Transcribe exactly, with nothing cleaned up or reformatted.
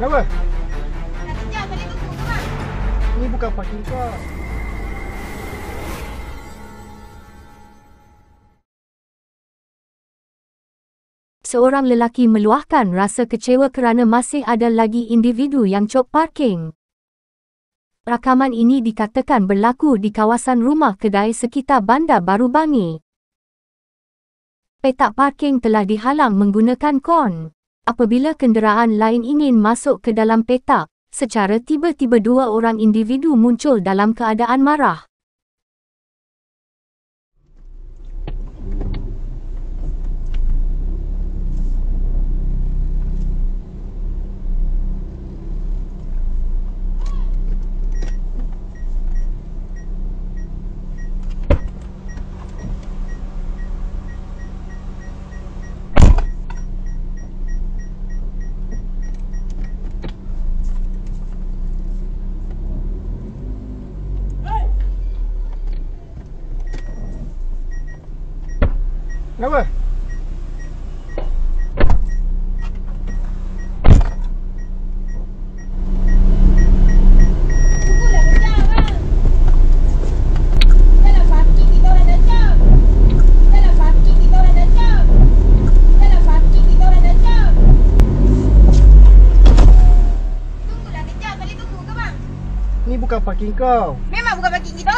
Kenapa? Nak kejap tadi tunggu ke bang? Ini bukan parking kau. Seorang lelaki meluahkan rasa kecewa kerana masih ada lagi individu yang cop parking. Rakaman ini dikatakan berlaku di kawasan rumah kedai sekitar Bandar Baru Bangi. Petak parking telah dihalang menggunakan kon. Apabila kenderaan lain ingin masuk ke dalam petak, secara tiba-tiba dua orang individu muncul dalam keadaan marah. Kenapa? Tunggulah kejap bang. Dalam parking kita orang dah jam. Dalam parking kita orang dah jam. Dalam parking kita orang dah jam. Tunggulah kejap tadi tunggu ke bang? Ini bukan parking kau. Memang bukan parking kita